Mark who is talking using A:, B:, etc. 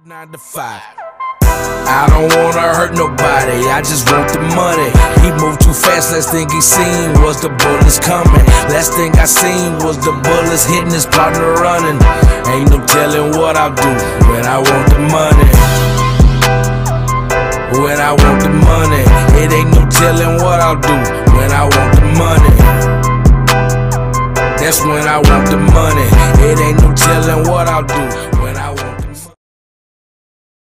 A: 9 to 5. I don't wanna hurt nobody, I just want the money. He moved too fast, last thing he seen was the bullets coming. Last thing I seen was the bullets hitting his partner running. Ain't no telling what I'll do when I want the money. When I want the money, it ain't no telling what I'll do when I want the money. That's when I want the money, it ain't no telling what I'll do